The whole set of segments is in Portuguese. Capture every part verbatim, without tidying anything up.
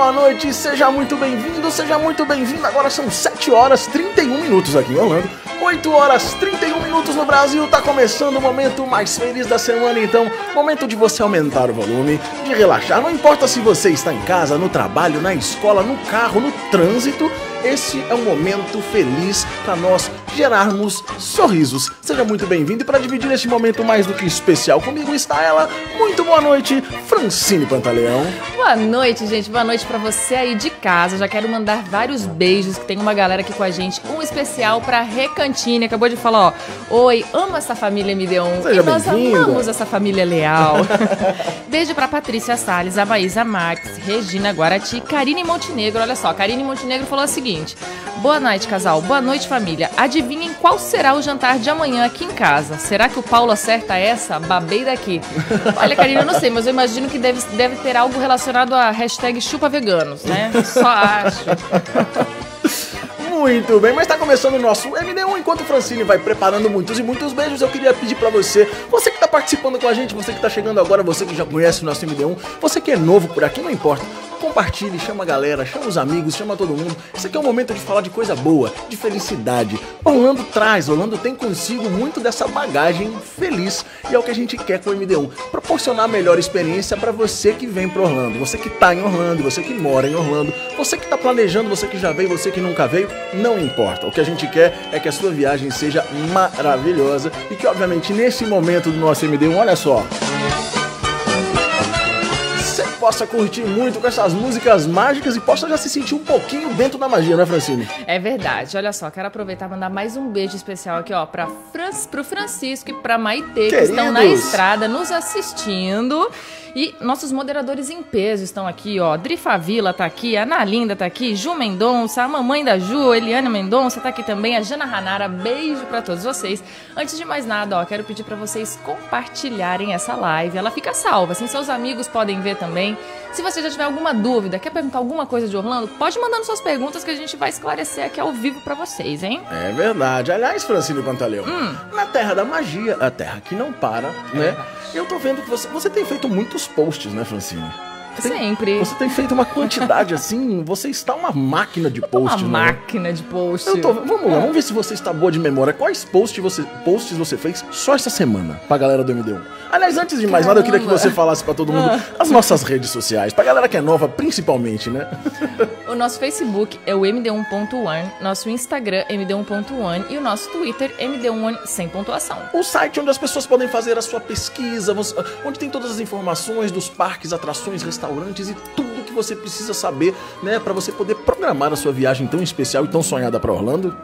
boa noite, seja muito bem-vindo, seja muito bem-vindo. Agora são sete horas e trinta e um minutos aqui em Orlando, oito horas e trinta e um minutos no Brasil. Tá começando o momento mais feliz da semana, então, momento de você aumentar o volume, de relaxar. Não importa se você está em casa, no trabalho, na escola, no carro, no trânsito, esse é um momento feliz para nós gerarmos sorrisos. Seja muito bem-vindo, e para dividir esse momento mais do que especial comigo está ela. Muito boa noite, Francine Pantaleão. Boa noite, gente. Boa noite pra você aí de casa. Já quero mandar vários beijos, que tem uma galera aqui com a gente. Um especial pra Recantine. Acabou de falar, ó. Oi, amo essa família M D um. Seja e nós bem-vinda. amamos essa família leal. Beijo pra Patrícia Salles, a Maísa Marques, Regina Guarati, Karine Montenegro. Olha só, Karine Montenegro falou o seguinte: boa noite, casal. Boa noite, família. Adivinhem qual será o jantar de amanhã aqui em casa? Será que o Paulo acerta essa? Babei daqui. Olha, Karine, eu não sei, mas eu imagino que deve, deve ter algo relacionado a hashtag chupa veganos, né? Só acho. Muito bem, mas tá começando o nosso M D um. Enquanto o Francine vai preparando muitos e muitos beijos, eu queria pedir pra você, você que tá participando com a gente, você que tá chegando agora, você que já conhece o nosso M D um, você que é novo por aqui, não importa. Compartilhe, chama a galera, chama os amigos, chama todo mundo. Esse aqui é o momento de falar de coisa boa, de felicidade. Orlando traz, Orlando tem consigo muito dessa bagagem feliz. E é o que a gente quer com o M D um. Proporcionar a melhor experiência para você que vem pro Orlando. Você que tá em Orlando, você que mora em Orlando, você que tá planejando, você que já veio, você que nunca veio, não importa. O que a gente quer é que a sua viagem seja maravilhosa. E que, obviamente, nesse momento do nosso M D um, olha só, possa curtir muito com essas músicas mágicas e possa já se sentir um pouquinho dentro da magia, né, Francine? É verdade. Olha só, quero aproveitar e mandar mais um beijo especial aqui, ó, pra Fran... pro Francisco e pra Maitê, que Queridos. estão na estrada nos assistindo. E nossos moderadores em peso estão aqui, ó. Dri Favila tá aqui, a Ana Linda tá aqui, Ju Mendonça, a mamãe da Ju, Eliane Mendonça tá aqui também, a Jana Hanara. Beijo pra todos vocês. Antes de mais nada, ó, quero pedir pra vocês compartilharem essa live. Ela fica salva, assim, seus amigos podem ver também. Se você já tiver alguma dúvida, quer perguntar alguma coisa de Orlando, pode mandando suas perguntas que a gente vai esclarecer aqui ao vivo pra vocês, hein? É verdade. Aliás, Francine Pantaleão, Hum. na terra da magia, a terra que não para, né? Eu tô vendo que você, você tem feito muitos posts, né, Francine? Tem, Sempre. Você tem feito uma quantidade assim, você está uma máquina de posts, Uma né? máquina de post. Eu tô, vamos lá, vamos ver se você está boa de memória. Quais posts você, posts você fez só essa semana pra galera do M D um? Aliás, antes de mais nada, eu queria que você falasse pra todo mundo as nossas redes sociais, pra galera que é nova, principalmente, né? O nosso Facebook é o M D um ponto one, nosso Instagram M D um ponto one e o nosso Twitter M D um sem pontuação. O site onde as pessoas podem fazer a sua pesquisa, você- onde tem todas as informações dos parques, atrações, restaurantes e tudo que você precisa saber, né, pra você poder programar a sua viagem tão especial e tão sonhada pra Orlando.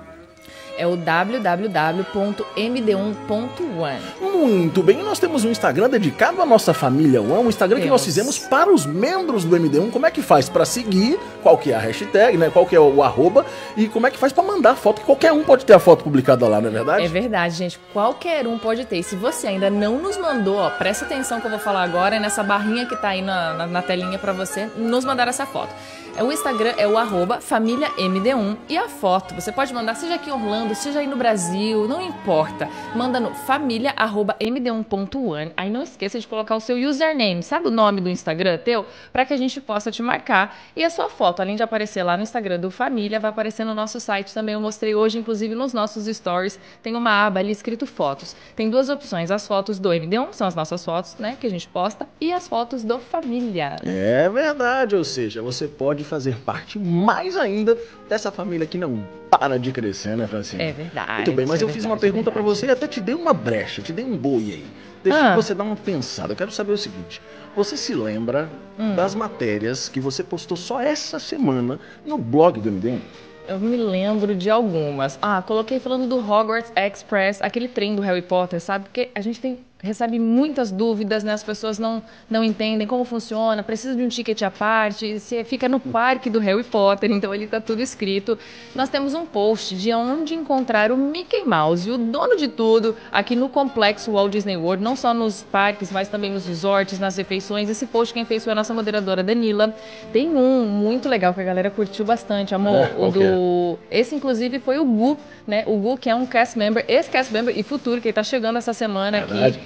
É o w w w ponto m d um ponto one. Muito bem, e nós temos um Instagram dedicado à nossa família One, um Instagram que nós Temos. fizemos para os membros do M D um. Como é que faz para seguir? Qual que é a hashtag, né? Qual que é o arroba? E como é que faz para mandar foto? Que qualquer um pode ter a foto publicada lá, não é verdade? É verdade, gente. Qualquer um pode ter. E se você ainda não nos mandou, ó, presta atenção que eu vou falar agora, é nessa barrinha que tá aí na, na, na telinha pra você nos mandar essa foto. É o Instagram, é o arroba família M D um e a foto. Você pode mandar, seja aqui em Orlando, seja aí no Brasil, não importa. Manda no família arroba m d um ponto one. Aí não esqueça de colocar o seu username, sabe o nome do Instagram teu? Pra que a gente possa te marcar. E a sua foto, além de aparecer lá no Instagram do Família, vai aparecer no nosso site também. Eu mostrei hoje, inclusive, nos nossos stories. Tem uma aba ali escrito fotos. Tem duas opções, as fotos do M D um, são as nossas fotos, né, que a gente posta, e as fotos do Família. É verdade, ou seja, você pode fazer parte mais ainda dessa família que não para de crescer, né, Francine? É verdade. Muito bem, mas é eu fiz verdade, uma pergunta é pra verdade. você e até te dei uma brecha, te dei um boi aí. Deixa Ah. você dar uma pensada. Eu quero saber o seguinte: você se lembra Hum. das matérias que você postou só essa semana no blog do M D um? Eu me lembro de algumas. Ah, coloquei falando do Hogwarts Express, aquele trem do Harry Potter, sabe? Porque a gente tem recebe muitas dúvidas, né? As pessoas não, não entendem como funciona, precisa de um ticket à parte, você fica no parque do Harry Potter, então ali tá tudo escrito. Nós temos um post de onde encontrar o Mickey Mouse, o dono de tudo, aqui no complexo Walt Disney World, não só nos parques, mas também nos resorts, nas refeições. Esse post quem fez foi a nossa moderadora Danila. Tem um muito legal que a galera curtiu bastante, amor, É, o qual que do... Esse, inclusive, foi o Gu, né? O Gu, que é um cast member, ex-cast member e futuro, que tá chegando essa semana Verdade. aqui.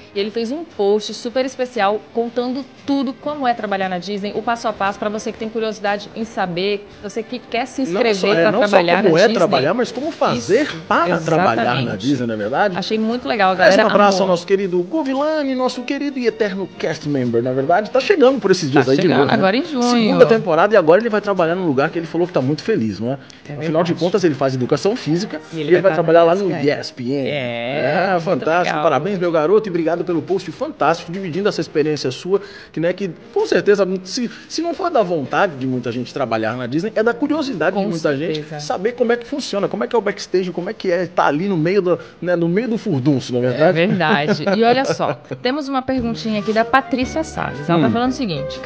E ele fez um post super especial contando tudo, como é trabalhar na Disney, o passo a passo, para você que tem curiosidade em saber, você que quer se inscrever para é, não trabalhar só como na é Disney. trabalhar, mas como fazer Isso, para exatamente. trabalhar na Disney, não é verdade? Achei muito legal, Mais galera. um abraço amor. ao nosso querido Govilani, nosso querido e eterno cast member, na verdade. Tá chegando por esses dias Tá aí de chegando novo. Né? agora em junho. Segunda temporada e agora ele vai trabalhar num lugar que ele falou que tá muito feliz, não é? É Afinal de verdade. contas, ele faz educação física E e ele ele, vai vai tá trabalhar na lá no E S E S P N. É, é fantástico. legal. Parabéns, meu garoto, e obrigado pelo post fantástico, dividindo essa experiência sua, que, né, que com certeza, se, se não for da vontade de muita gente trabalhar na Disney, é da curiosidade Com de muita certeza. gente saber como é que funciona, como é que é o backstage, como é que é estar ali no meio do, né, no meio do furdunço, não é É verdade? verdade. E olha só, temos uma perguntinha aqui da Patrícia Salles. Ela Hum. tá falando o seguinte: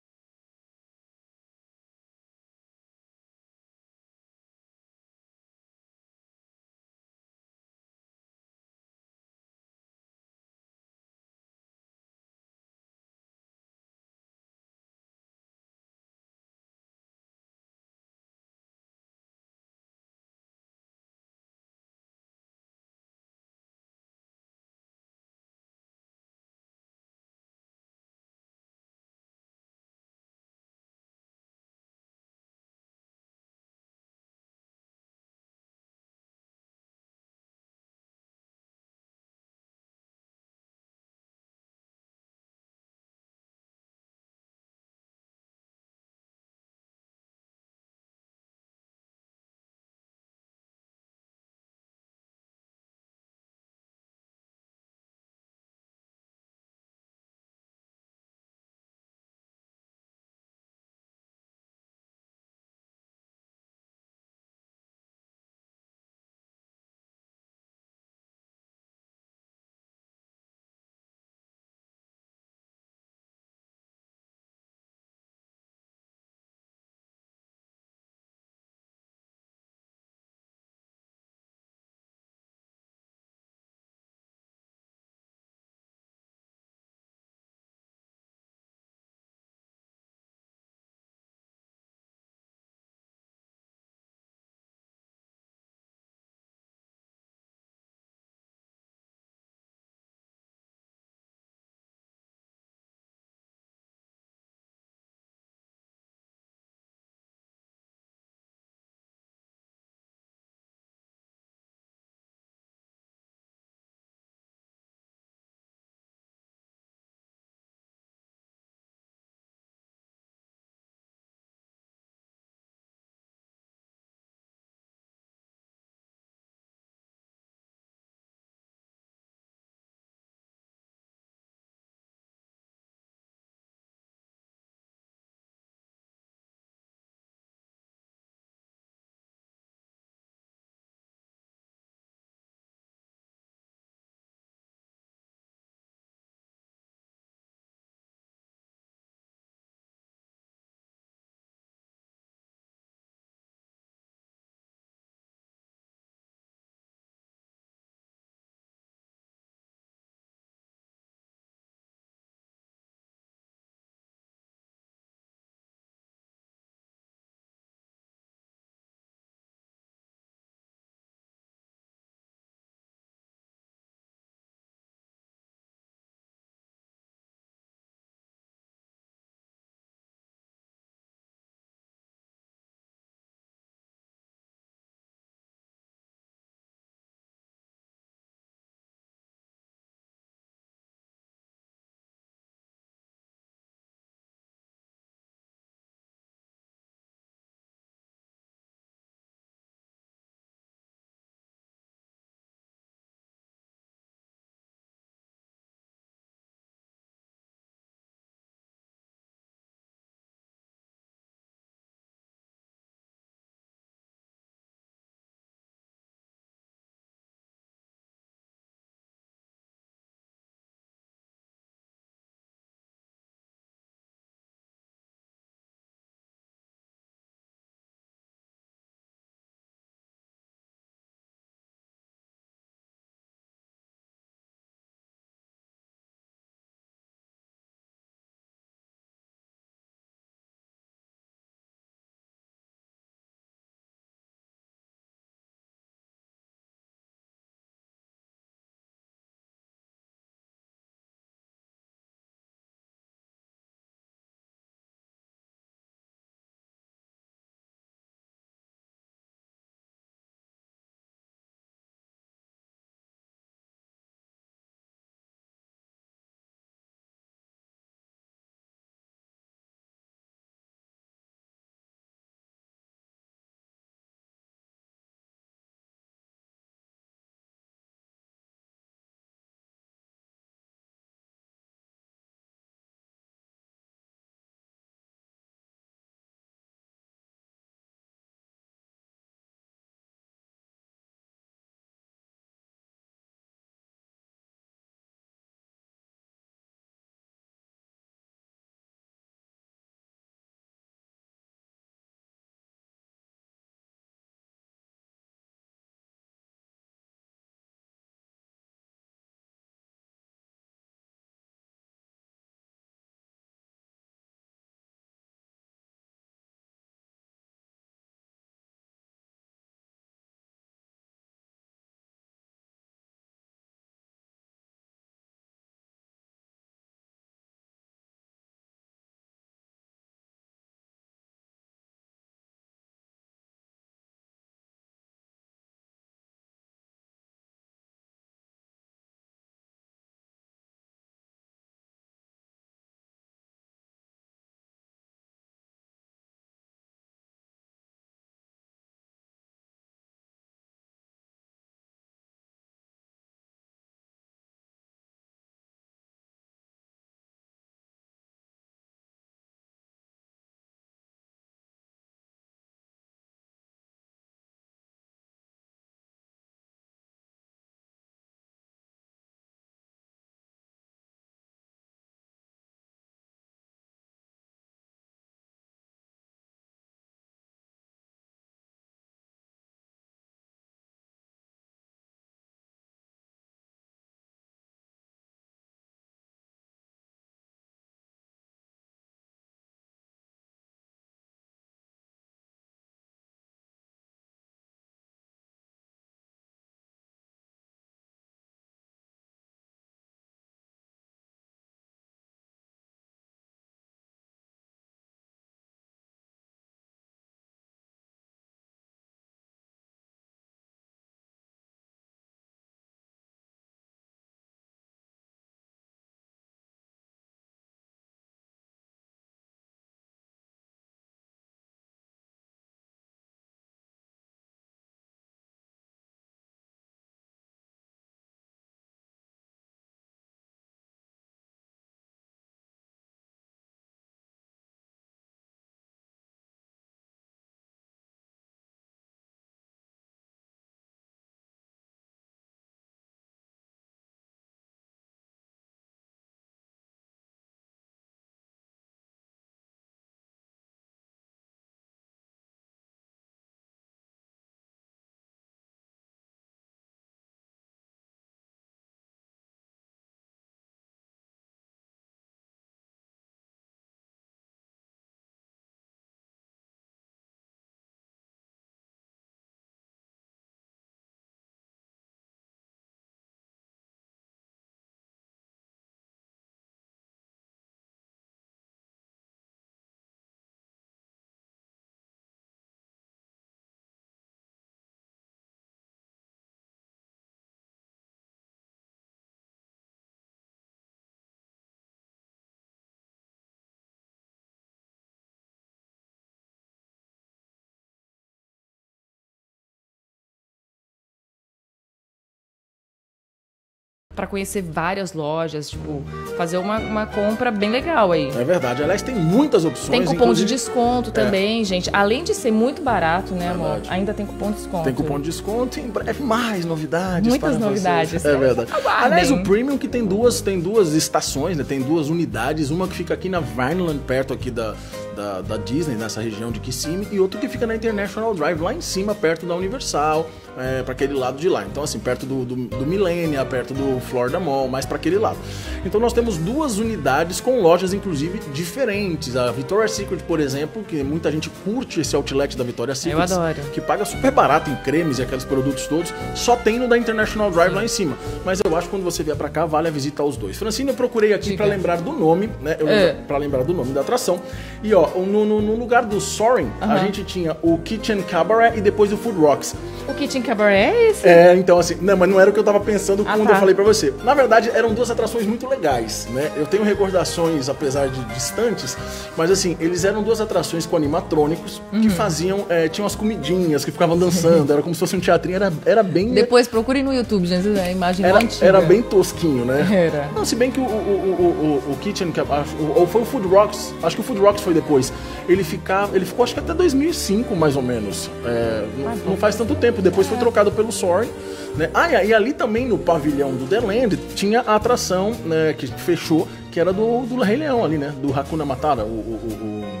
pra conhecer várias lojas, tipo, fazer uma, uma compra bem legal aí. É verdade. Aliás, tem muitas opções. Tem cupom inclusive... de desconto também, é. gente. Além de ser muito barato, né, amor? Verdade. Ainda tem cupom de desconto. Tem cupom de desconto e em breve mais novidades. Muitas para novidades. Vocês. É verdade. Aguardem. Aliás, o Premium que tem duas, tem duas estações, né? Tem duas unidades. Uma que fica aqui na Vineland, perto aqui da, da, da Disney, nessa região de Kissimmee. E outra que fica na International Drive, lá em cima, perto da Universal. É, para aquele lado de lá. Então, assim, perto do, do, do Millenia, perto do Florida Mall, mais para aquele lado. Então, nós temos duas unidades com lojas, inclusive, diferentes. A Victoria's Secret, por exemplo, que muita gente curte esse outlet da Victoria's Secret. Eu adoro. Que paga super barato em cremes e aqueles produtos todos. Só tem no da International Drive. Sim. Lá em cima. Mas eu acho que quando você vier para cá, vale a visita aos dois. Francine, eu procurei aqui para lembrar do nome, né? É. Para lembrar do nome da atração. E, ó, no, no, no lugar do Soaring, uh-huh. a gente tinha o Kitchen Cabaret e depois o Food Rocks. O Kitchen Cabaret é esse? É, então assim, não, mas não era o que eu tava pensando ah, quando tá. eu falei pra você. Na verdade, eram duas atrações muito legais, né? Eu tenho recordações, apesar de distantes, mas assim, eles eram duas atrações com animatrônicos uhum. que faziam, é, tinham as comidinhas, que ficavam dançando, era como se fosse um teatrinho, era, era bem... Depois procure no YouTube, gente, a imagem era, antiga. Era bem tosquinho, né? Era. Não, se bem que o, o, o, o, o Kitchen, ou foi o Food Rocks, acho que o Food Rocks foi depois, ele, ficava, ele ficou acho que até dois mil e cinco, mais ou menos. É, não, não faz tanto tempo, depois foi trocado pelo Soaring, né? Ah, e ali também no pavilhão do The Land tinha a atração, né, que fechou, que era do, do Rei Leão ali, né? Do Hakuna Matata, o, o, o, o...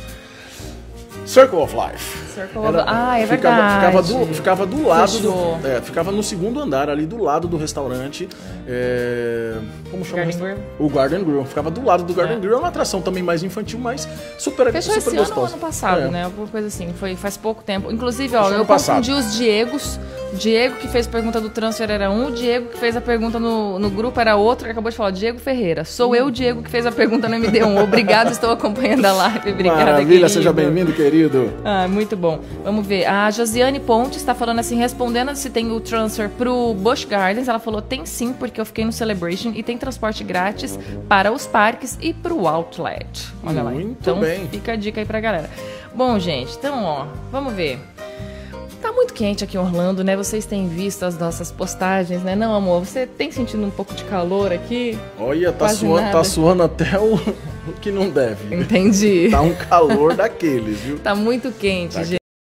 Circle of Life. Circle era, of... Ah, é ficava, verdade. Ficava do, ficava do lado Fechou. do, é, ficava no segundo andar, ali do lado do restaurante. É, como chama? Garden Grill. O Garden Grill. Ficava do lado do Garden é. Grill. É uma atração também mais infantil, mas super, Fechou super esse gostosa. ano, ano passado, é. né? Alguma coisa assim. Foi faz pouco tempo. Inclusive, ó, Fechou eu confundi os Diegos. O Diego que fez a pergunta do transfer era um, o Diego que fez a pergunta no, no grupo era outro, que acabou de falar, Diego Ferreira. Sou hum. eu, Diego, que fez a pergunta no M D um. Obrigado, estou acompanhando a live. Obrigada, Maravilha, querido. Seja bem-vindo, querido. Ah, muito bom. Vamos ver. A Josiane Pontes está falando assim, respondendo se tem o transfer pro Busch Gardens. Ela falou, tem sim, porque eu fiquei no Celebration e tem transporte grátis para os parques e pro Outlet. Olha lá. Muito então, bem. Fica a dica aí pra galera. Bom, gente, então, ó, vamos ver. Tá muito quente aqui em Orlando, né? Vocês têm visto as nossas postagens, né? Não, amor? Você tem sentido um pouco de calor aqui? Olha, tá suando, tá suando até o, o que não deve. Entendi. Tá um calor daqueles, viu? Tá muito quente, tá gente.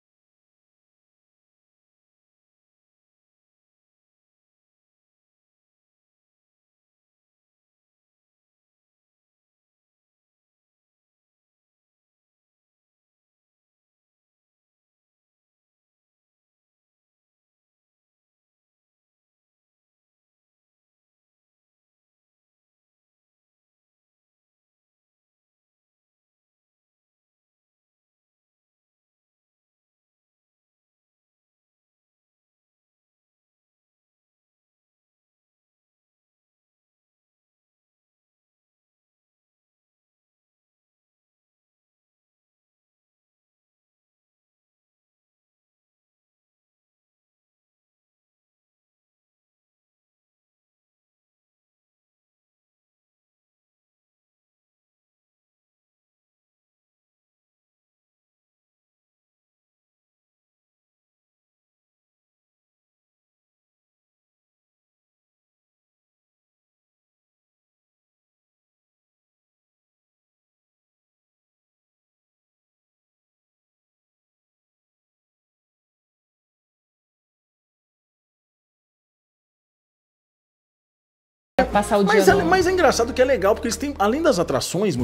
Passar o dia mas, é, no... mas é engraçado que é legal, porque eles têm, além das atrações,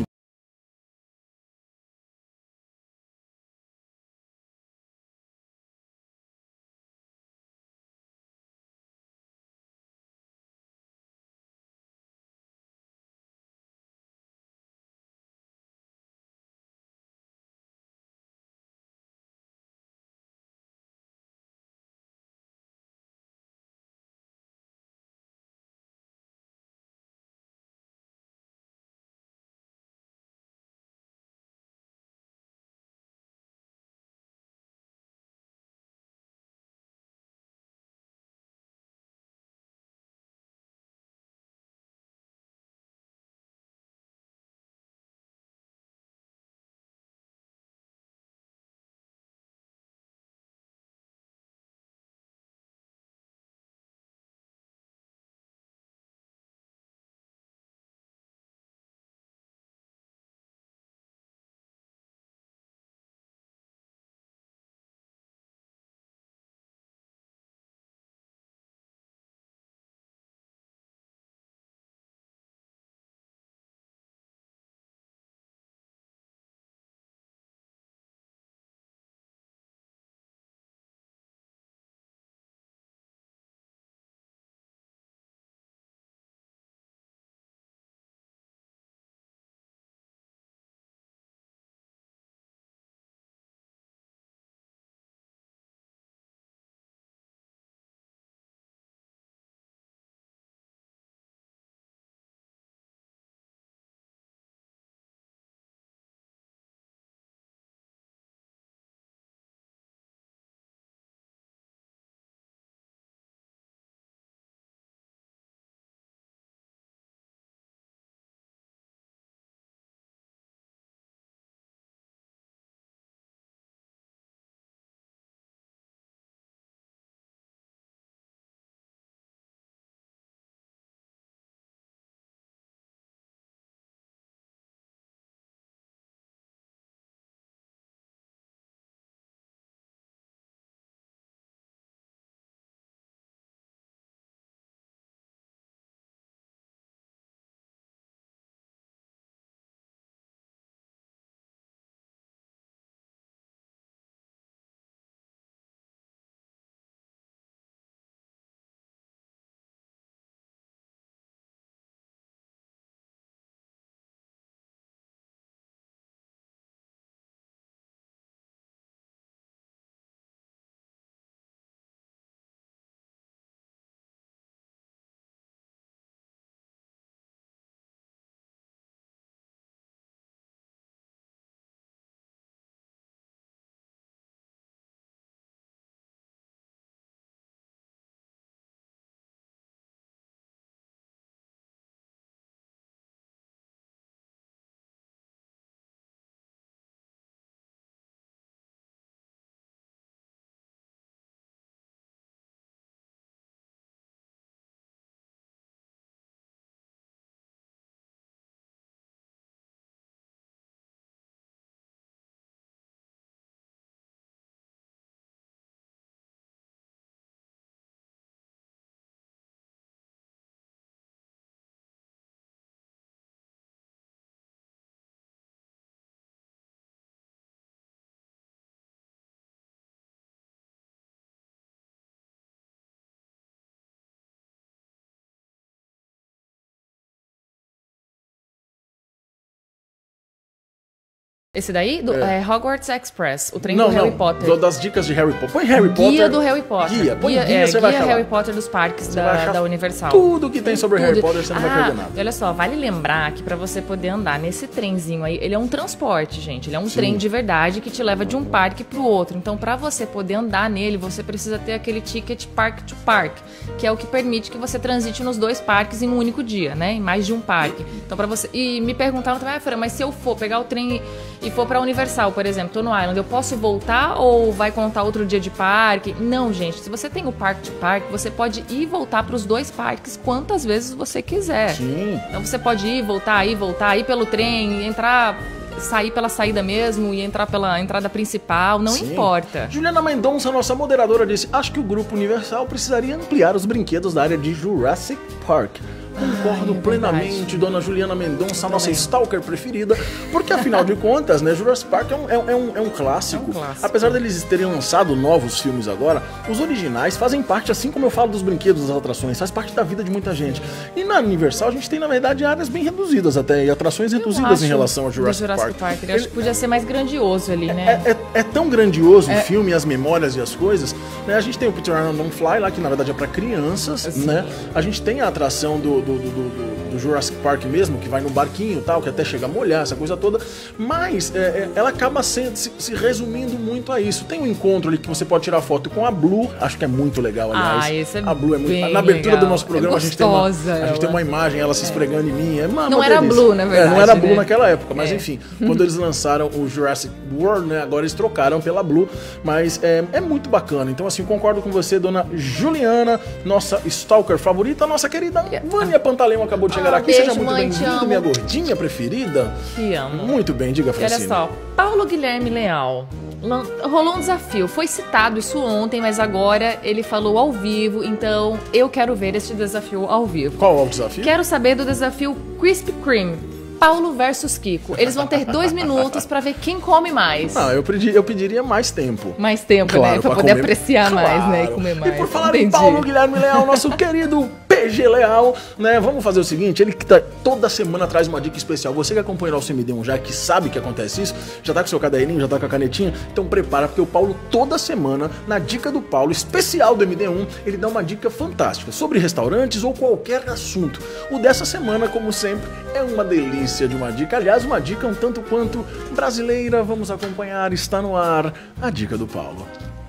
Esse daí? Do, É. é Hogwarts Express, o trem Não, do Harry não, Potter. do- das dicas de Harry Potter. Põe Harry Potter. Guia do Harry Potter. Guia, põe guia, é, você vai guia achar Harry lá. Potter dos parques Você vai da, achar da Universal. tudo que tem sobre Tudo. Harry Potter, você não ah, vai perder nada. E olha só, vale lembrar que pra você poder andar nesse trenzinho aí, ele é um transporte, gente. Ele é um Sim. trem de verdade que te leva de um parque pro outro. Então, pra você poder andar nele, você precisa ter aquele ticket park to park, que é o que permite que você transite nos dois parques em um único dia, né? Em mais de um parque. Então, para você. E me perguntaram também, ah, Fran, mas se eu for pegar o trem e for pra Universal, por exemplo, tô no Island, eu posso voltar ou vai contar outro dia de parque? Não, gente. Se você tem o park to park, você pode ir e voltar pros dois parques quantas vezes você quiser. Sim. Então você pode ir, voltar, ir, voltar, ir pelo trem, entrar, sair pela saída mesmo e entrar pela entrada principal, não Sim. importa. Juliana Mendonça, nossa moderadora, disse: acho que o Grupo Universal precisaria ampliar os brinquedos da área de Jurassic Park. Concordo Ai, é plenamente, verdade. dona Juliana Mendonça, a nossa também. stalker preferida, porque afinal de contas, né, Jurassic Park é um, é um- é um, é um clássico. É um clássico. Apesar deles terem lançado novos filmes agora, os originais fazem parte, assim como eu falo dos brinquedos, das atrações, faz parte da vida de muita gente. E na Universal a gente tem, na verdade, áreas bem reduzidas até, e atrações reduzidas em acho relação ao do Jurassic, Jurassic Park. Park. Eu acho que podia ser mais grandioso ali, né? É, é- é tão grandioso o filme, as memórias e as coisas, né? A gente tem o Peter Arnold Don't Fly lá, que na verdade é pra crianças, Sim. né? A gente tem a atração do, do, do, do- do Jurassic Park mesmo, que vai no barquinho e tal, que até chega a molhar, essa coisa toda. Mas é, é, ela acaba sendo, se, se resumindo muito a isso. Tem um encontro ali que você pode tirar foto com a Blue, acho que é muito legal, aliás. Ah, esse é a Blue é muito. bem Na abertura legal. do nosso programa É a gente tem uma, gostosa a gente tem ela. uma imagem, ela se esfregando em mim. É uma, Não uma era delícia. Blue, na verdade, É, não era Blue né? naquela época, mas É. enfim, quando eles lançaram o Jurassic World, né, agora eles trocaram pela Blue, mas é, é muito bacana. Então, assim, concordo com você, dona Juliana, nossa stalker favorita, nossa querida Vânia Pantaleão acabou de chegar Ah, aqui. beijo, Seja muito mãe, te bem-vindo, amo. minha gordinha preferida. Te amo. Muito bem, diga, E olha Francine. só, Paulo Guilherme Leal. lan- Rolou um desafio. Foi citado isso ontem, mas agora ele falou ao vivo, então eu quero ver este desafio ao vivo. Qual é o desafio? Quero saber do desafio Krispy Kreme. Paulo versus Kiko. Eles vão ter dois minutos pra ver quem come mais. Ah, eu, pedi, eu pediria mais tempo. Mais tempo, Claro, né? Pra pra poder comer. apreciar mais, né? E Claro. comer mais. E por falar em Entendi. Paulo Guilherme Leal, nosso querido P G Leal, né? Vamos fazer o seguinte, ele que tá toda semana traz uma dica especial. Você que acompanha o nosso M D um já, que sabe que acontece isso, já tá com seu caderninho, já tá com a canetinha, então prepara, porque o Paulo toda semana, na Dica do Paulo, especial do M D um, ele dá uma dica fantástica sobre restaurantes ou qualquer assunto. O dessa semana, como sempre, é uma delícia de uma dica. Aliás, uma dica um tanto quanto brasileira. Vamos acompanhar, está no ar, a Dica do Paulo.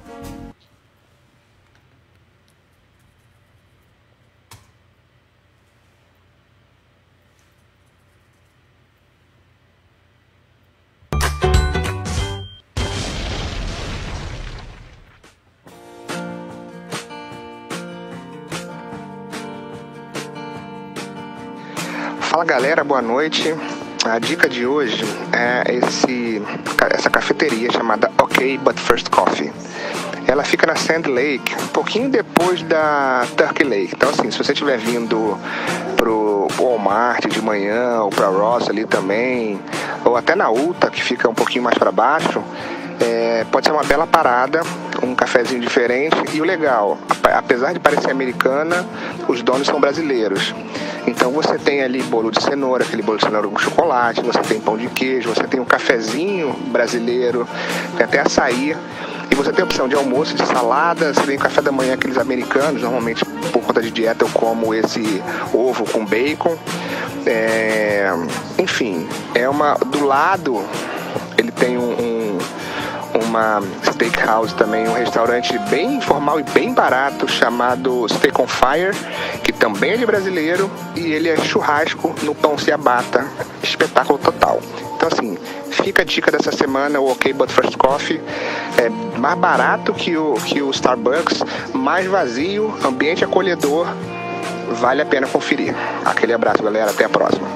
Fala galera, boa noite. A dica de hoje é esse, essa cafeteria chamada OK But First Coffee. Ela fica na Sand Lake, um pouquinho depois da Turkey Lake. Então assim, se você estiver vindo pro Walmart de manhã, ou pra Ross ali também, ou até na Ulta, que fica um pouquinho mais para baixo, é, pode ser uma bela parada, um cafezinho diferente. E o legal, apesar de parecer americana, os donos são brasileiros. Então você tem ali bolo de cenoura, aquele bolo de cenoura com chocolate, você tem pão de queijo, você tem um cafezinho brasileiro, tem até açaí. E você tem a opção de almoço, de salada, você tem café da manhã, aqueles americanos, normalmente por conta de dieta eu como esse ovo com bacon. É, enfim, é uma, do lado ele tem um, um uma steakhouse também, um restaurante bem informal e bem barato chamado Steak on Fire, que também é de brasileiro, e ele é churrasco no pão ciabatta, espetáculo total. Então assim, fica a dica dessa semana, o OK But First Coffee, é mais barato que o, que o Starbucks, mais vazio, ambiente acolhedor, vale a pena conferir. Aquele abraço galera, até a próxima.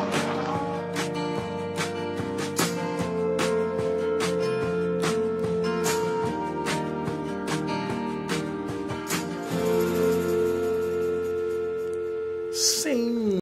Sim.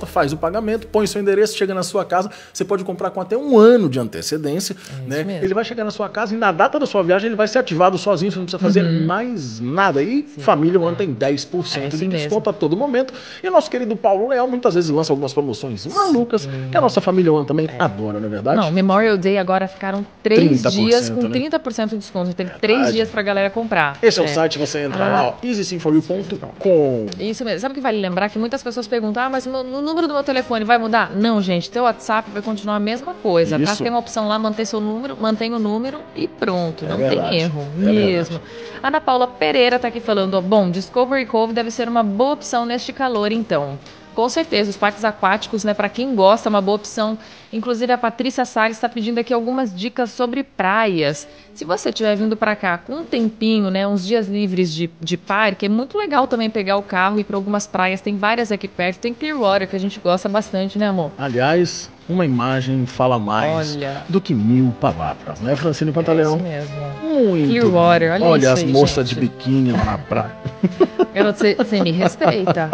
volta, faz o pagamento, põe seu endereço, chega na sua casa. Você pode comprar com até um ano de antecedência. É né? Mesmo. Ele vai chegar na sua casa e na data da sua viagem ele vai ser ativado sozinho, você não precisa fazer uhum. mais nada. E Sim. Família One tem dez por cento é de desconto mesmo. A todo momento. E o nosso querido Paulo Leal muitas vezes lança algumas promoções malucas, Sim. que a nossa família One também é. adora, não é verdade? Não, Memorial Day agora ficaram três dias com trinta por cento de desconto. Teve três dias pra galera comprar. Esse é, é o site, você entra ah. lá, ó, easy sim for you ponto com. Isso mesmo. Sabe o que vale lembrar? Que muitas pessoas perguntam, ah, mas o número do meu telefone vai mudar? Não, gente, teu WhatsApp vai continuar a mesma coisa, Isso. tá? Tem uma opção lá, manter seu número, mantém o número e pronto. É não verdade. Tem erro, é mesmo. Verdade. Ana Paula Pereira tá aqui falando, ó, bom, Discovery Cove deve ser uma boa opção neste calor, então. Com certeza, os parques aquáticos, né, para quem gosta, é uma boa opção. Inclusive, a Patrícia Salles está pedindo aqui algumas dicas sobre praias. Se você estiver vindo para cá com um tempinho, né, uns dias livres de, de parque, é muito legal também pegar o carro e ir para algumas praias. Tem várias aqui perto. Tem Clearwater, que a gente gosta bastante, né, amor? Aliás, uma imagem fala mais olha. do que mil palavras, né, Francine Pantaleão? É isso mesmo. Muito. Clearwater, olha, olha isso as aí, moças gente. de biquíni lá na praia. Você, você me respeita.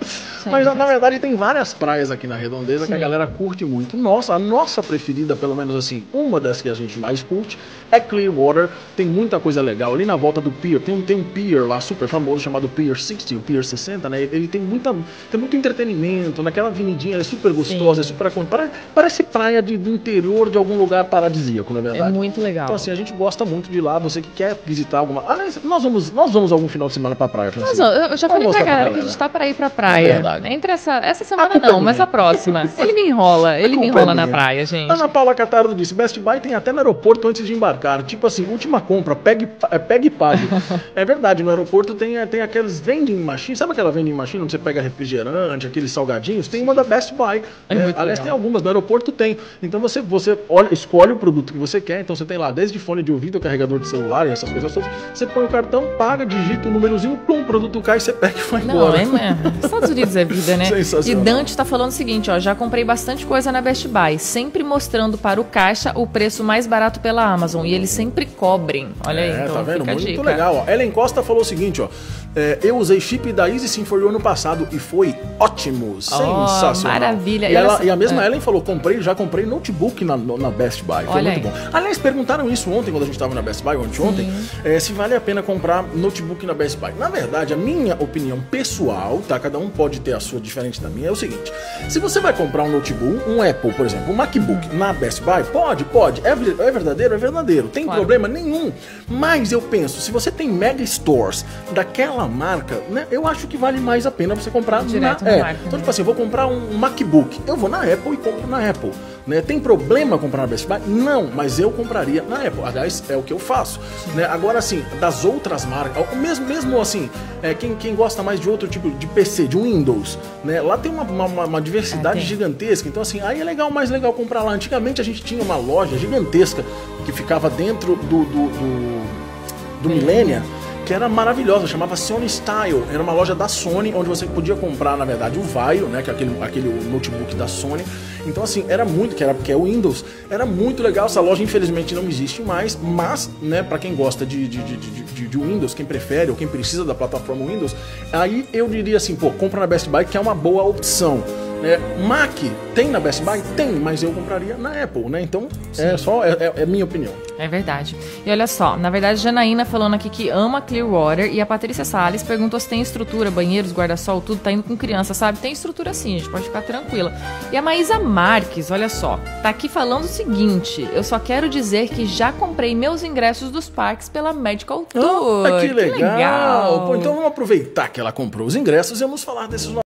Mas na verdade tem várias praias aqui na Redondeza Sim. que a galera curte muito. Nossa, a nossa preferida, pelo menos assim, uma das que a gente mais curte é Clearwater. Tem muita coisa legal. Ali na volta do pier, tem um, tem um pier lá super famoso chamado Pier sessenta, o Pier sessenta, né? Ele tem, muita, tem muito entretenimento, naquela avenidinha, é super gostosa, é super parece, parece praia de, do interior de algum lugar paradisíaco, na verdade. É muito legal. Então assim, a gente gosta muito de ir lá, você que quer visitar alguma... Ah, nós vamos, nós vamos algum final de semana pra praia, Francisco. Eu já falei pra galera que a gente tá pra ir pra praia. É Entre essa, essa semana não, mas a próxima. Ele me enrola, ele me enrola é na praia, gente. Ana Paula Catardo disse, Best Buy tem até no aeroporto antes de embarcar. Tipo assim, última compra, pegue, pegue e pague. É verdade, no aeroporto tem, tem aqueles vending machines, sabe aquela vending machine onde você pega refrigerante, aqueles salgadinhos? Tem uma da Best Buy. É, é, aliás, legal. Tem algumas, no aeroporto tem. Então você, você olha, escolhe o produto que você quer, então você tem lá desde fone de ouvido, carregador de celular e essas coisas todas. Você põe o cartão, paga, digita o númerozinho, plum, o produto cai, você pega e vai embora. Não, é mesmo. Estados Unidos é vida, né? E Dante tá falando o seguinte, ó, já comprei bastante coisa na Best Buy, sempre mostrando para o caixa o preço mais barato pela Amazon, e eles sempre cobrem. Olha aí, é, então tá vendo? Fica Muito a dica. legal, ó. Ellen Costa falou o seguinte, ó, é, eu usei chip da Easy Sim for You ano passado e foi ótimo, oh, sensacional. Maravilha. E, ela, e a mesma é. Ellen falou, comprei, já comprei notebook na, na Best Buy, foi Olha muito aí. bom. Aliás, perguntaram isso ontem, quando a gente tava na Best Buy, ontem, ontem é, se vale a pena comprar notebook na Best Buy. Na verdade, a minha opinião pessoal, tá, cada um pode ter a sua diferente da minha, é o seguinte, se você vai comprar um notebook, um Apple, por exemplo, um MacBook na Best Buy, pode, pode, é, é verdadeiro, é verdadeiro, tem claro. problema nenhum, mas eu penso, se você tem mega stores daquela marca, né, eu acho que vale mais a pena você comprar direto na Apple. Marca, então, tipo assim, eu vou comprar um MacBook, eu vou na Apple e compro na Apple, né, tem problema comprar na Best Buy? Não, mas eu compraria na Apple, aliás, é o que eu faço, né, agora assim, das outras marcas, mesmo, mesmo assim, é, quem, quem gosta mais de outro tipo de P C, de Windows, né, lá tem uma, uma, uma diversidade é, gigantesca, então assim, aí é legal, mais legal comprar lá. Antigamente a gente tinha uma loja gigantesca que ficava dentro do, do, do, do Millennium, que era maravilhosa, chamava Sony Style, era uma loja da Sony, onde você podia comprar, na verdade, o Vaio, né, que é aquele, aquele notebook da Sony. Então assim, era muito, que era porque é o Windows, era muito legal. Essa loja infelizmente não existe mais, mas, né, para quem gosta de, de, de, de, de Windows, quem prefere ou quem precisa da plataforma Windows, aí eu diria assim, pô, compra na Best Buy, que é uma boa opção. É, Mac tem na Best Buy? Tem, mas eu compraria na Apple, né? Então, Sim. é só, é, é, é minha opinião. É verdade. E olha só, na verdade, a Janaína falando aqui que ama Clearwater, e a Patrícia Salles perguntou se tem estrutura, banheiros, guarda-sol, tudo, tá indo com criança, sabe? Tem estrutura sim, a gente pode ficar tranquila. E a Maísa Marques, olha só, tá aqui falando o seguinte, eu só quero dizer que já comprei meus ingressos dos parques pela Medical Tour. Ah, que legal! Que legal. Pô, então vamos aproveitar que ela comprou os ingressos e vamos falar desses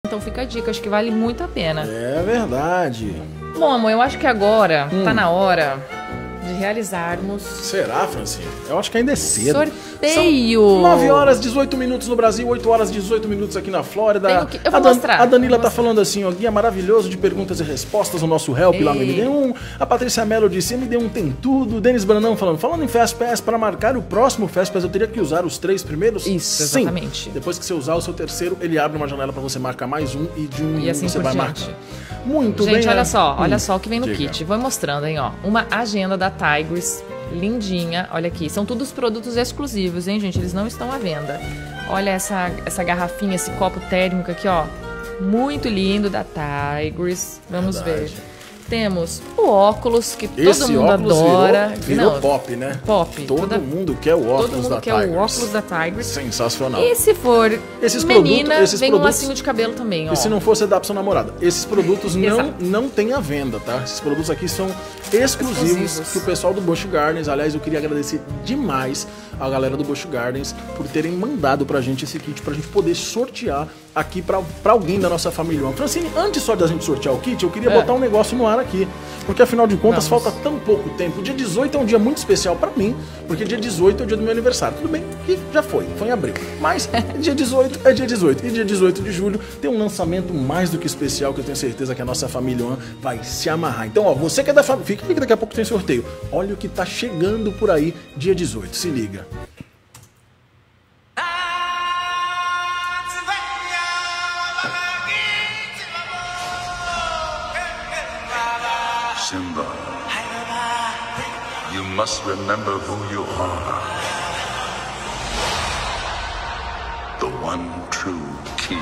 Então fica a dica, acho que vale muito a pena. É verdade. Bom, amor, eu acho que agora hum. tá na hora de realizarmos... Será, Francine? Eu acho que ainda é cedo. Sorteio! São nove horas, dezoito minutos no Brasil, oito horas, dezoito minutos aqui na Flórida. Que... Eu vou a Dan... mostrar. A Danila vou tá falando assim, ó, guia maravilhoso de perguntas e respostas, o nosso help Ei. lá no M D um. A Patrícia Mello disse, M D um tem tudo. Denis Branão falando, falando em Fastpass, para marcar o próximo Fastpass, eu teria que usar os três primeiros? Isso, Sim. exatamente. Depois que você usar o seu terceiro, ele abre uma janela para você marcar mais um e de um e assim você por vai diante. marcar. Muito Gente, bem. olha é... só, olha hum. só o que vem no Diga. kit. Vou mostrando, hein, ó. Uma agenda da Tigris, lindinha. Olha aqui, são todos produtos exclusivos, hein, gente? Eles não estão à venda. Olha essa, essa garrafinha, esse copo térmico aqui, ó. Muito lindo, da Tigris. Vamos Verdade. ver. Temos o óculos, que Esse todo mundo óculos adora. Virou, virou Não, pop, né? Pop. Todo toda, mundo quer o óculos todo mundo da quer Tigris. o óculos da Tigris. Sensacional. E se for esses menina, produtos, esses vem produtos, um lacinho de cabelo também, ó. E se não for, você dá pra sua namorada. Esses produtos não, não tem à venda, tá? Esses produtos aqui são exclusivos, exclusivos. que o pessoal do Busch Gardens, aliás, eu queria agradecer demais a galera do Busch Gardens por terem mandado pra gente esse kit, pra gente poder sortear aqui pra, pra alguém da nossa família. Francine, antes só da gente sortear o kit, eu queria é. botar um negócio no ar aqui, porque afinal de contas Vamos. falta tão pouco tempo. O dia dezoito é um dia muito especial pra mim, porque dia dezoito é o dia do meu aniversário. Tudo bem que já foi, foi em abril, mas dia dezoito é dia dezoito. E dia dezoito de julho tem um lançamento mais do que especial que eu tenho certeza que a nossa família vai se amarrar. Então, ó, você que é da família, fica aqui que daqui a pouco tem sorteio. Olha o que tá chegando por aí dia dezoito, se liga. Simba, you must remember who you are. The one true king.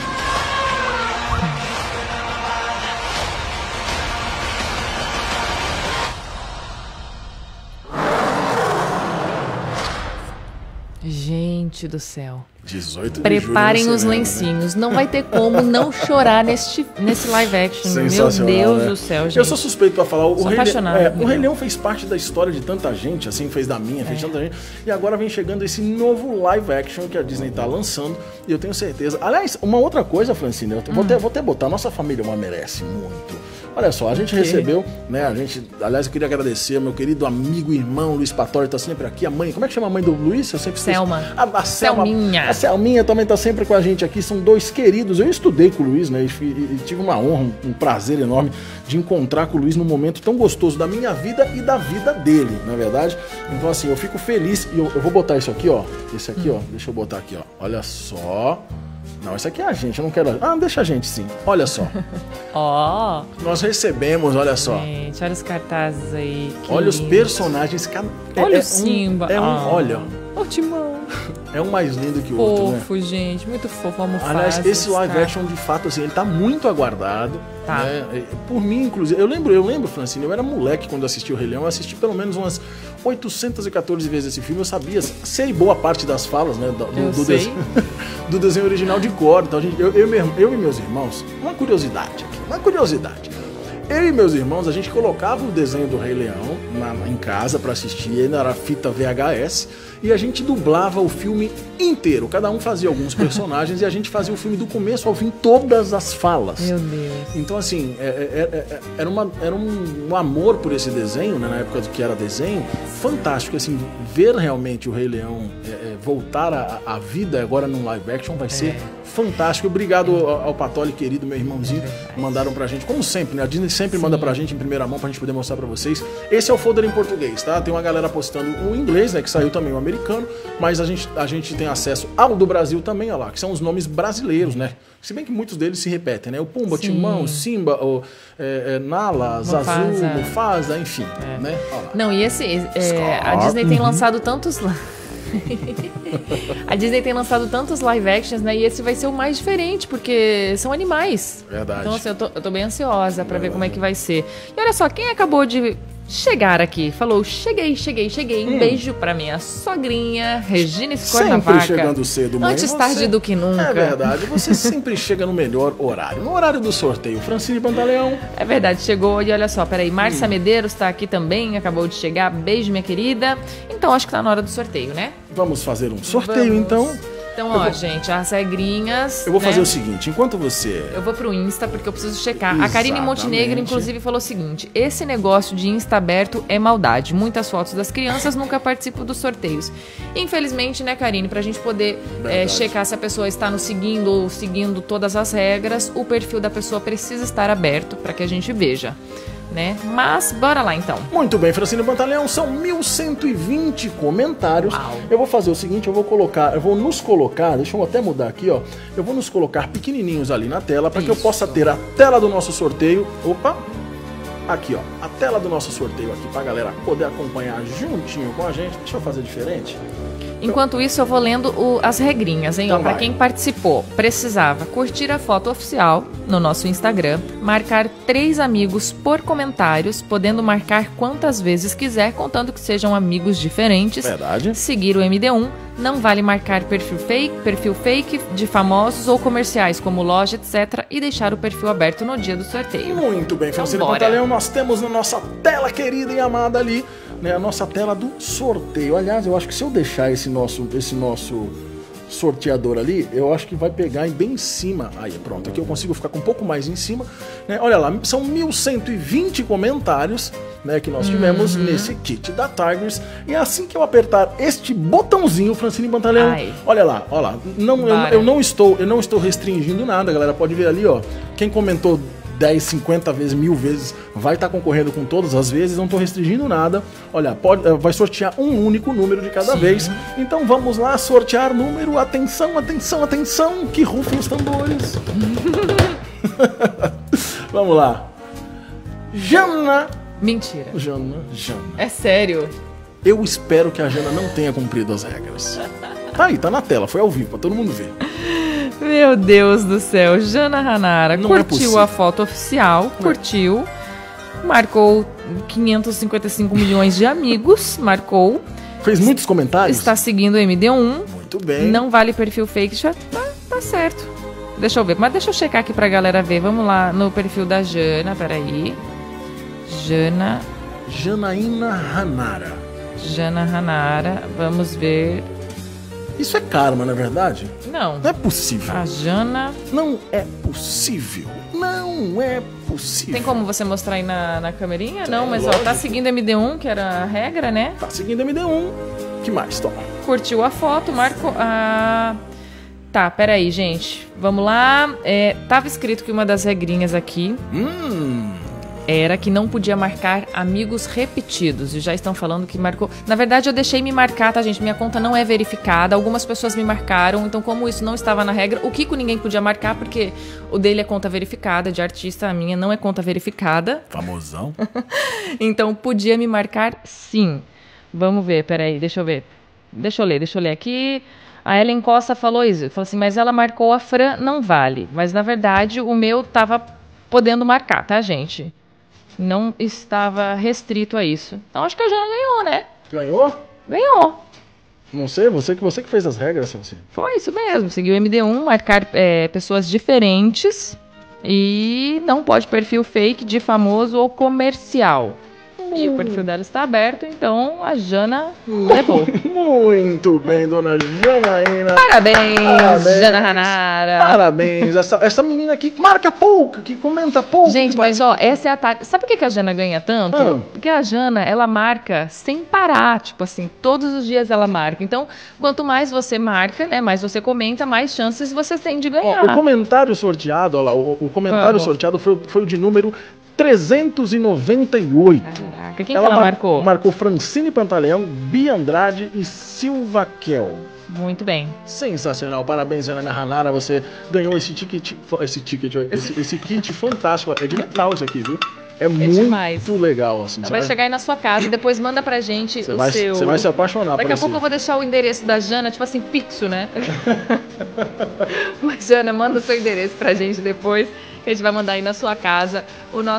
Gente do céu. dezoito de Preparem julho os lencinhos. Né? Não vai ter como não chorar neste, nesse live action. Meu Deus né? do céu, gente. Eu sou suspeito pra falar. O sou Rei, apaixonada. É, o Rei Leão fez parte da história de tanta gente, assim, fez da minha, fez é. tanta gente. E agora vem chegando esse novo live action que a Disney tá lançando. E eu tenho certeza. Aliás, uma outra coisa, Francine, eu vou, hum. até, vou até botar. Nossa família uma merece muito. Olha só, a gente okay. recebeu, né, a gente, aliás, eu queria agradecer ao meu querido amigo e irmão Luiz Patori, tá sempre aqui, a mãe, como é que chama a mãe do Luiz? Eu sempre Selma. A, a Selma. Selminha. A Selminha também tá sempre com a gente aqui, são dois queridos, eu estudei com o Luiz, né, e, e, e tive uma honra, um, um prazer enorme de encontrar com o Luiz num momento tão gostoso da minha vida e da vida dele, na verdade. Então, assim, eu fico feliz, e eu, eu vou botar isso aqui, ó, esse aqui, hum. ó, deixa eu botar aqui, ó, olha só... Não, isso aqui é a gente, eu não quero... Ah, deixa a gente sim. Olha só. Ó. oh. Nós recebemos, olha só. Gente, olha os cartazes aí. Olha lindo. Os personagens. Cada... Olha é, o Simba. Um, é um, ah. olha. O Timão. É um mais lindo que o outro, né? Fofo, gente. Muito fofo, almofada. Aliás, esse live action, de fato, assim, ele tá muito aguardado. Tá. Né? Por mim, inclusive. Eu lembro, eu lembro, Francine, eu era moleque quando assisti o Rei Leão. Eu assisti pelo menos umas oitocentas e quatorze vezes esse filme. Eu sabia, sei boa parte das falas, né? Do, eu do, sei. Desenho, do desenho original de cor. Então, a gente, eu, eu, eu, eu e meus irmãos, uma curiosidade aqui, uma curiosidade. Eu e meus irmãos, a gente colocava o desenho do Rei Leão na, em casa pra assistir, ainda era fita V H S, e a gente dublava o filme inteiro. Cada um fazia alguns personagens e a gente fazia o filme do começo ao fim, todas as falas. Meu Deus. Então, assim, é, é, é, era, uma, era um, um amor por esse desenho, né, na época que era desenho, fantástico. Assim, ver realmente o Rei Leão é, é, voltar à vida agora num live action vai ser... É. Fantástico, obrigado ao, ao Patoli, querido, meu irmãozinho, mandaram pra gente, como sempre, né? A Disney sempre Sim. manda pra gente em primeira mão pra gente poder mostrar pra vocês. Esse é o folder em português, tá? Tem uma galera postando o inglês, né? Que saiu também o americano, mas a gente, a gente tem acesso ao do Brasil também, olha lá, que são os nomes brasileiros, né? Se bem que muitos deles se repetem, né? O Pumba, Sim. Timão, Simba, o é, é, Nala, Zazu, Mufasa, enfim, é. né? Não, e esse, é, a Disney tem lançado tantos... A Disney tem lançado tantos live actions, né? E esse vai ser o mais diferente, porque são animais. Verdade. Então, assim, eu tô, eu tô bem ansiosa pra Verdade. ver como é que vai ser. E olha só, quem acabou de chegar aqui, falou, cheguei, cheguei, cheguei. Um hum. beijo pra minha sogrinha, Regina Escornavaca. Sempre chegando cedo, mãe. Antes você... tarde do que nunca. É verdade, você sempre chega no melhor horário. No horário do sorteio. Francine Pantaleão. É verdade, chegou. E olha só, peraí, Márcia hum. Medeiros tá aqui também, acabou de chegar. Beijo, minha querida. Então, acho que tá na hora do sorteio, né? Vamos fazer um sorteio, Vamos. então. Então, Eu ó, vou- gente, as regrinhas. Eu vou né? fazer o seguinte, enquanto você... Eu vou pro Insta porque eu preciso checar. A Karine Exatamente. Montenegro, inclusive, falou o seguinte: esse negócio de Insta aberto é maldade. Muitas fotos das crianças nunca participam dos sorteios. Infelizmente, né, Karine, pra gente poder é, Verdade. checar se a pessoa está nos seguindo ou seguindo todas as regras, o perfil da pessoa precisa estar aberto pra que a gente veja, né? Mas, bora lá então. Muito bem, Francine Pantaleão, são mil cento e vinte comentários. Uau. Eu vou fazer o seguinte, eu vou colocar, eu vou nos colocar, deixa eu até mudar aqui, ó. Eu vou nos colocar pequenininhos ali na tela para que eu Isso. possa ter a tela do nosso sorteio. Opa! Aqui, ó, a tela do nosso sorteio aqui pra galera poder acompanhar juntinho com a gente. Deixa eu fazer diferente. Enquanto isso, eu vou lendo o- as regrinhas, hein? Então Ó, pra vai. quem participou, precisava curtir a foto oficial no nosso Instagram, marcar três amigos por comentários, podendo marcar quantas vezes quiser, contando que sejam amigos diferentes. Verdade. Seguir o M D um, não vale marcar perfil fake, perfil fake de famosos ou comerciais, como loja, etcétera, e deixar o perfil aberto no dia do sorteio. Muito bem, Francine Então, bora. Pantaleão, nós temos na nossa tela querida e amada ali, né, a nossa tela do sorteio. Aliás, eu acho que se eu deixar esse nosso, esse nosso sorteador ali, eu acho que vai pegar em bem em cima. Aí, pronto, aqui eu consigo ficar com um pouco mais em cima, né? Olha lá, são mil cento e vinte comentários, né, que nós tivemos Uhum. nesse kit da Tigers. E assim que eu apertar este botãozinho, Francine Pantaleão, Ai. olha lá, olha lá, não, eu, Para. eu não estou, eu não estou restringindo nada, galera. Pode ver ali, ó, quem comentou dez, cinquenta vezes, mil vezes, vai estar concorrendo com todas as vezes, não estou restringindo nada. Olha, pode, eh, vai sortear um único número de cada Sim. vez. Então vamos lá sortear número. Atenção, atenção, atenção, que rufem os tambores. Vamos lá. Jana. Mentira. Jana, Jana. É sério. Eu espero que a Jana não tenha cumprido as regras. Tá aí, tá na tela, foi ao vivo, pra todo mundo ver. Meu Deus do céu, Jana Hanara Não é curtiu possível. a foto oficial, curtiu, marcou quinhentos e cinquenta e cinco milhões de amigos, marcou, Fez muitos comentários? está seguindo o M D um, Muito bem. não vale perfil fake, já tá, tá certo. Deixa eu ver, mas deixa eu checar aqui pra galera ver, vamos lá no perfil da Jana, peraí, Jana, Janaína Hanara. Jana Hanara, vamos ver, Isso é karma, não é verdade? não, Não é possível. a Jana, Não é possível. Não é possível. tem como você mostrar aí na, na câmerinha? Tem, Não, mas ó, lógico. tá seguindo M D um, que era a regra, né? Tá seguindo M D um. Que mais? Toma. Curtiu a foto, marcou a... Tá, peraí, gente. Vamos lá. É, tava escrito que uma das regrinhas aqui Hum. era que não podia marcar amigos repetidos. E já estão falando que marcou... Na verdade, eu deixei me marcar, tá, gente? Minha conta não é verificada. Algumas pessoas me marcaram. Então, como isso não estava na regra, o Kiko ninguém podia marcar, porque o dele é conta verificada, de artista, a minha não é conta verificada. Famosão. Então, podia me marcar sim. Vamos ver, peraí, deixa eu ver. Deixa eu ler, deixa eu ler aqui. A Ellen Costa falou isso. Falou assim, mas ela marcou a Fran, não vale. Mas, na verdade, o meu tava podendo marcar, tá, gente? Não estava restrito a isso. Então, acho que a Jana ganhou, né? Ganhou? Ganhou. Não sei, você que, você que fez as regras, Celci. Foi isso mesmo. Seguiu o M D um, marcar é, pessoas diferentes. E não pode perfil fake de famoso ou comercial. E o perfil dela está aberto, então a Jana levou. Muito bem, dona Janaína. Parabéns, Parabéns. Jana Hanara. Parabéns. Essa, essa menina aqui marca pouco, que comenta pouco. Gente, que mas ó, essa é a tática. Sabe por que que a Jana ganha tanto? Ah. Porque a Jana, ela marca sem parar, tipo assim, todos os dias ela marca. Então, quanto mais você marca, né, mais você comenta, mais chances você tem de Ó, ganhar. o comentário sorteado, ó lá, o, o comentário Ah, bom. sorteado foi, foi o de número trezentos e noventa e oito. Caraca, quem que ela mar- marcou? Marcou Francine Pantaleão, Bia Andrade e Silva Kel. Muito bem. Sensacional, parabéns, Ana Hanara, você ganhou esse ticket, esse ticket, ó, esse, esse kit fantástico, é de metal isso aqui, viu? É, muito demais. legal, assim. Ela vai chegar aí na sua casa e depois manda pra gente Você o vai, seu... você vai se apaixonar Daqui por a esse- pouco eu vou deixar o endereço da Jana, tipo assim, fixo, né? Mas, Jana, manda o seu endereço pra gente depois, que a gente vai mandar aí na sua casa o nosso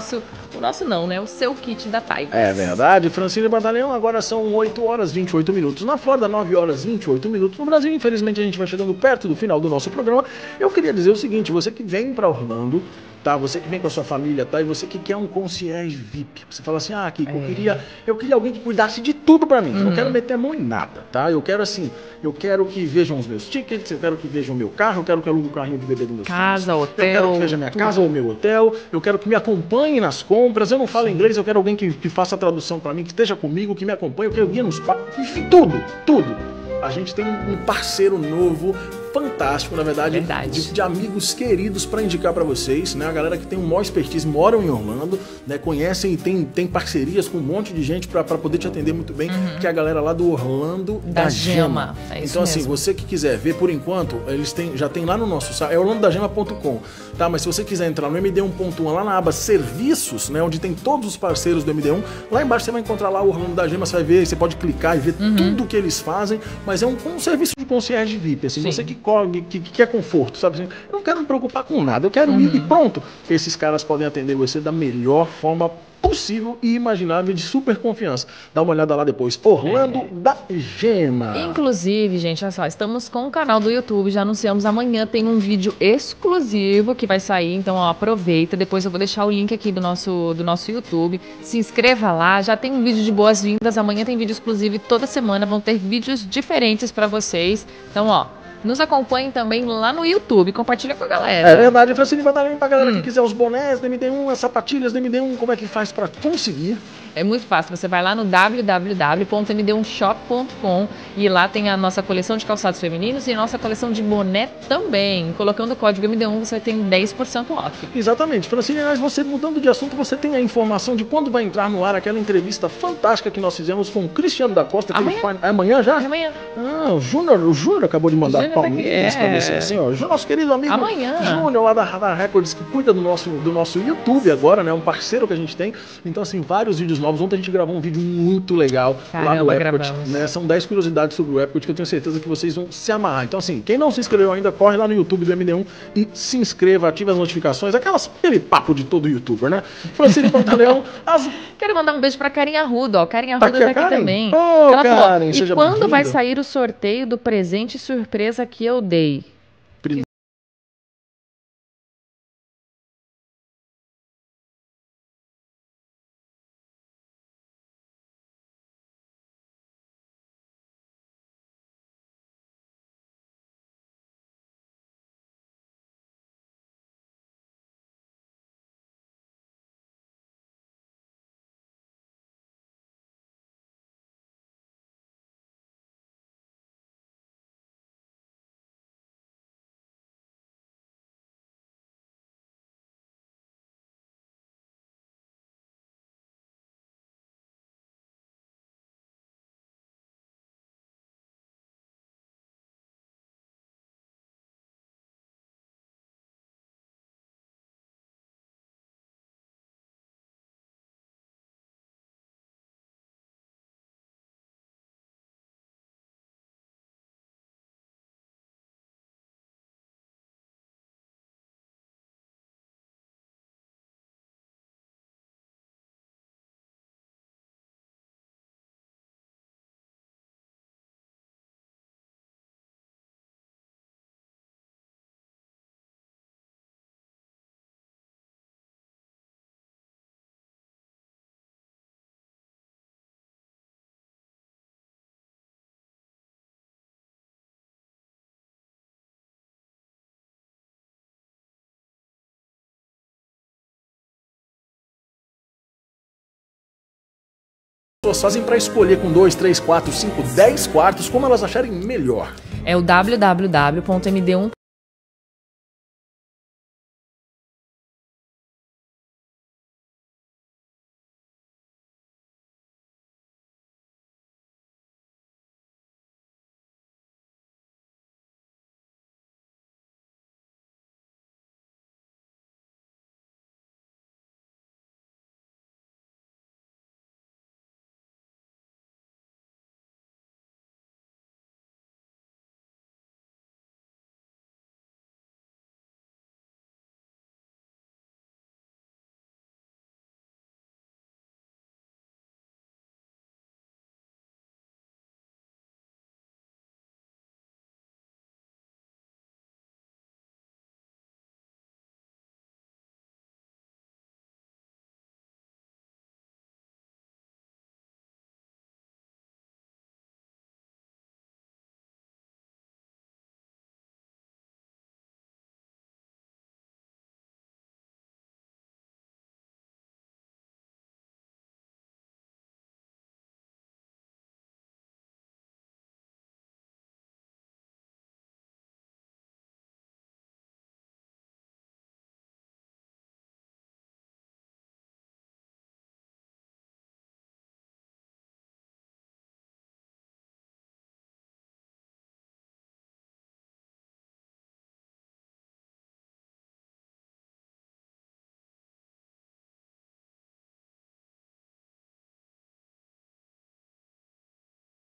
O nosso não, né? O seu kit da Timeless. É verdade, Francine Batalhão, agora são oito horas e vinte e oito minutos. Na Flórida, nove horas e vinte e oito minutos. No Brasil, infelizmente, a gente vai chegando perto do final do nosso programa. Eu queria dizer o seguinte, você que vem para Orlando, tá? Você que vem com a sua família, tá? E você que quer um concierge V I P. Você fala assim, ah, Kiko, eu, É. queria, eu queria alguém que cuidasse de tudo pra mim. Eu não Uhum. quero meter a mão em nada, tá? Eu quero assim, eu quero que vejam os meus tickets, eu quero que vejam o meu carro, eu quero que alugue o carrinho de bebê do meu Casa, Eu quero hotel. que veja minha tudo. casa ou meu hotel, eu quero que me acompanhe nas compras, eu não falo inglês, eu quero alguém que, que faça a tradução pra mim, que esteja comigo, que me acompanhe, eu quero guia nos parques, enfim, tudo, tudo. A gente tem um parceiro novo, fantástico, na verdade, Verdade. de, de amigos queridos pra indicar pra vocês, né? A galera que tem um maior expertise, moram em Orlando, né? Conhecem e tem, tem parcerias com um monte de gente pra pra poder te atender muito bem, que é a galera lá do Orlando da, Da Gema. Gema. É isso então, assim, mesmo. você que quiser ver, por enquanto, eles têm, já tem lá no nosso site, é orlando da gema ponto com, tá? Mas se você quiser entrar no M D um ponto um, lá na aba Serviços, né? Onde tem todos os parceiros do M D um, lá embaixo você vai encontrar lá o Orlando da Gema, você vai ver, você pode clicar e ver Uhum. tudo que eles fazem, mas é um, um serviço de concierge V I P, assim, Sim. você que, corre, que, que quer conforto, sabe assim? Eu não quero me preocupar com nada, eu quero ir e pronto. Esses caras podem atender você da melhor forma possível e imaginável, de super confiança. Dá uma olhada lá depois. Orlando da Gema. Inclusive, gente, olha só, estamos com o canal do YouTube, já anunciamos amanhã, tem um vídeo exclusivo que vai sair, então ó, aproveita, depois eu vou deixar o link aqui do nosso, do nosso YouTube, se inscreva lá, já tem um vídeo de boas-vindas, amanhã tem vídeo exclusivo e toda semana vão ter vídeos diferentes pra vocês, então ó, nos acompanhem também lá no YouTube, compartilha com a galera. É verdade, Francine Batalhão, pra galera Hum. que quiser os bonés do M D um, as sapatilhas do M D um, como é que faz pra conseguir? É muito fácil, você vai lá no w w w ponto m d um shop ponto com e lá tem a nossa coleção de calçados femininos e a nossa coleção de boné também. Colocando o código M D um você tem dez por cento off. Exatamente, Francine, mas você, mudando de assunto, você tem a informação de quando vai entrar no ar aquela entrevista fantástica que nós fizemos com o Cristiano da Costa. que Amanhã. ele faz- É amanhã já? Amanhã. Ah, o Júnior, o Júnior acabou de mandar Júnior tá aqui, palminhas pra é. você, assim, ó. Ju- Nosso querido amigo Amanhã. Júnior lá da, da Records, que cuida do nosso, do nosso YouTube agora, né? Um parceiro que a gente tem. Então, assim, vários vídeos novos. Ontem a gente gravou um vídeo muito legal lá no Caramba, Epcot, gravamos. né? São dez curiosidades sobre o Epcot que eu tenho certeza que vocês vão se amarrar. Então, assim, quem não se inscreveu ainda, corre lá no YouTube do M D um e se inscreva, ative as notificações, aquelas, aquele papo de todo youtuber, né? Francine Pantaleão, as Quero mandar um beijo pra Karen Arruda, ó. Karen Tá Arruda aqui a tá aqui Karen? também. Ô, Ela falou, Karen, e seja quando vai bem-vinda." sair o sorteio do presente surpresa que eu dei? pessoas fazem para escolher com dois, três, quatro, cinco, dez quartos, como elas acharem melhor. É o w w w ponto m d um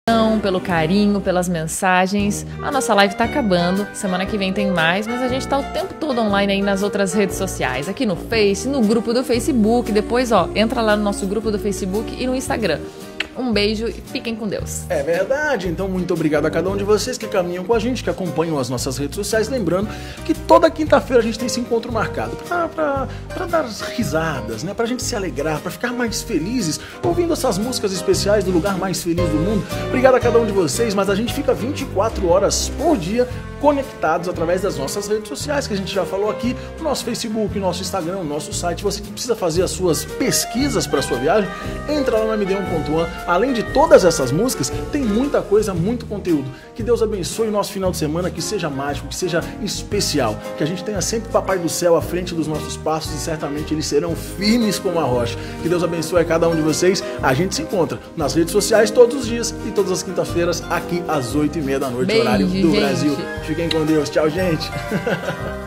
pelo carinho, pelas mensagens. A nossa live tá acabando, semana que vem tem mais, mas a gente tá o tempo todo online aí nas outras redes sociais, aqui no Face, no grupo do Facebook, depois ó, entra lá no nosso grupo do Facebook e no Instagram. Um beijo e fiquem com Deus. É verdade, então muito obrigado a cada um de vocês que caminham com a gente, que acompanham as nossas redes sociais. Lembrando que toda quinta-feira a gente tem esse encontro marcado pra, pra, pra dar risadas, né? Pra gente se alegrar, pra ficar mais felizes, ouvindo essas músicas especiais do lugar mais feliz do mundo. Obrigado a cada um de vocês, mas a gente fica vinte e quatro horas por dia conectados através das nossas redes sociais, que a gente já falou aqui, o nosso Facebook, o nosso Instagram, o nosso site. Você que precisa fazer as suas pesquisas para sua viagem, entra lá no M D um ponto one. Além de todas essas músicas, tem muita coisa, muito conteúdo. Que Deus abençoe o nosso final de semana, que seja mágico, que seja especial, que a gente tenha sempre Papai do Céu à frente dos nossos passos e certamente eles serão firmes como a rocha. Que Deus abençoe a cada um de vocês. A gente se encontra nas redes sociais todos os dias e todas as quintas-feiras aqui às oito e meia da noite, Beijo, horário do gente. Brasil. Fiquem com Deus. Tchau, gente.